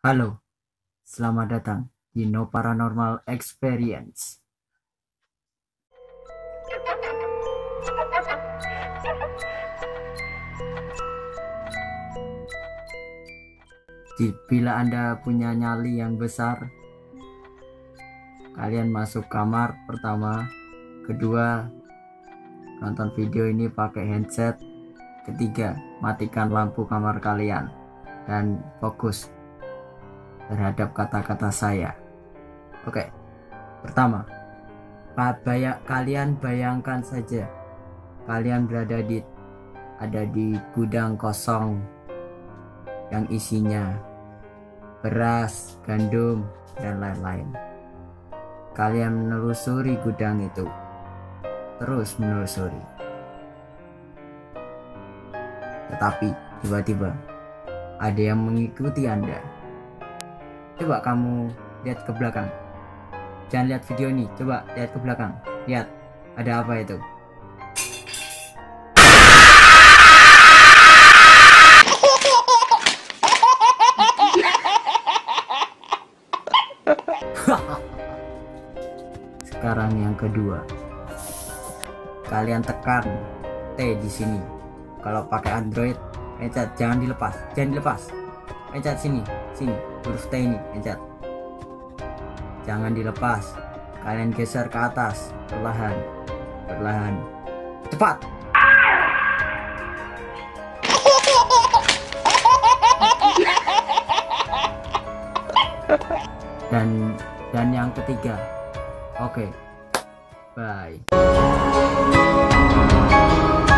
Halo, selamat datang di No Paranormal Experience. Bila Anda punya nyali yang besar, kalian masuk kamar pertama, kedua, nonton video ini pakai headset, ketiga, matikan lampu kamar kalian dan fokus terhadap kata-kata saya. Oke, pertama, kalian bayangkan saja kalian berada di gudang kosong yang isinya beras, gandum, dan lain-lain. Kalian menelusuri gudang itu, terus menelusuri. Tetapi tiba-tiba ada yang mengikuti Anda. Coba kamu lihat ke belakang. Jangan lihat video ini, coba lihat ke belakang. Lihat, ada apa itu? Sekarang yang kedua, kalian tekan T di sini. Kalau pakai Android, pencet, jangan dilepas, pencet sini, huruf T ini, pencet, jangan dilepas. Kalian geser ke atas, perlahan, cepat. Dan yang ketiga. Oke, bye.